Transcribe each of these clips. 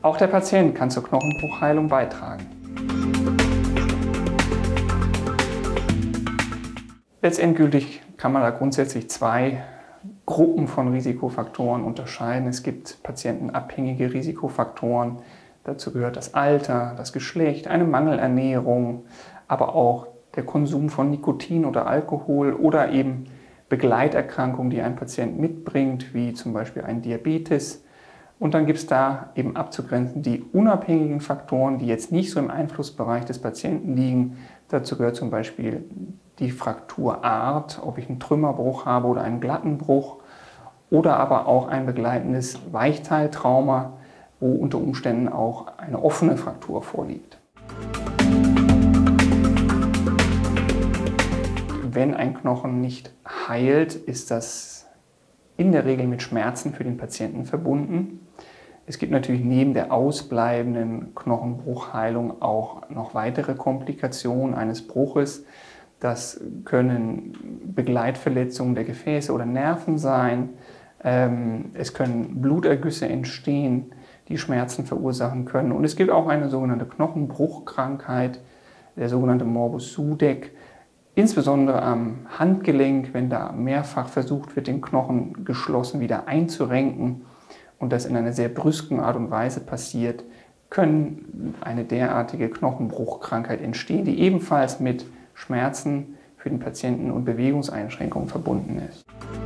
Auch der Patient kann zur Knochenbruchheilung beitragen. Letztendgültig kann man da grundsätzlich zwei Gruppen von Risikofaktoren unterscheiden. Es gibt patientenabhängige Risikofaktoren. Dazu gehört das Alter, das Geschlecht, eine Mangelernährung, aber auch der Konsum von Nikotin oder Alkohol oder eben Begleiterkrankungen, die ein Patient mitbringt, wie zum Beispiel ein Diabetes. Und dann gibt es da eben abzugrenzen die unabhängigen Faktoren, die jetzt nicht so im Einflussbereich des Patienten liegen. Dazu gehört zum Beispiel die Frakturart, ob ich einen Trümmerbruch habe oder einen glatten Bruch, oder aber auch ein begleitendes Weichteiltrauma, wo unter Umständen auch eine offene Fraktur vorliegt. Wenn ein Knochen nicht heilt, ist das in der Regel mit Schmerzen für den Patienten verbunden. Es gibt natürlich neben der ausbleibenden Knochenbruchheilung auch noch weitere Komplikationen eines Bruches. Das können Begleitverletzungen der Gefäße oder Nerven sein. Es können Blutergüsse entstehen, die Schmerzen verursachen können. Und es gibt auch eine sogenannte Knochenbruchkrankheit, der sogenannte Morbus Sudeck. Insbesondere am Handgelenk, wenn da mehrfach versucht wird, den Knochen geschlossen wieder einzurenken und das in einer sehr brüsken Art und Weise passiert, können eine derartige Knochenbruchkrankheit entstehen, die ebenfalls mit Schmerzen für den Patienten und Bewegungseinschränkungen verbunden ist.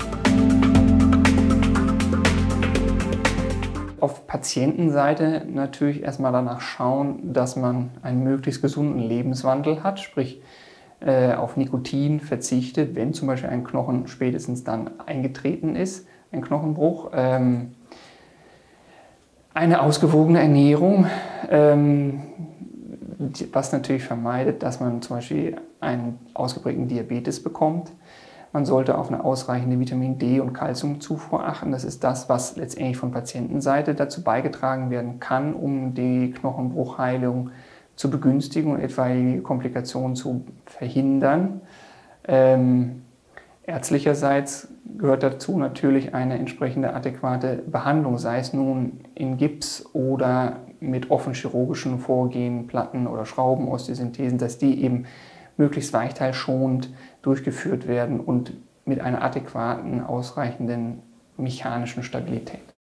Auf Patientenseite natürlich erstmal danach schauen, dass man einen möglichst gesunden Lebenswandel hat, sprich auf Nikotin verzichtet, wenn zum Beispiel ein Knochen spätestens dann eingetreten ist, ein Knochenbruch. Eine ausgewogene Ernährung, was natürlich vermeidet, dass man zum Beispiel einen ausgeprägten Diabetes bekommt. Man sollte auf eine ausreichende Vitamin D- und Calciumzufuhr achten. Das ist das, was letztendlich von Patientenseite dazu beigetragen werden kann, um die Knochenbruchheilung zu begünstigen und etwaige Komplikationen zu verhindern. Ärztlicherseits gehört dazu natürlich eine entsprechende adäquate Behandlung, sei es nun in Gips oder mit offen chirurgischen Vorgehen, Platten oder Schrauben, Osteosynthesen, dass die eben möglichst weichteilschonend durchgeführt werden und mit einer adäquaten, ausreichenden mechanischen Stabilität.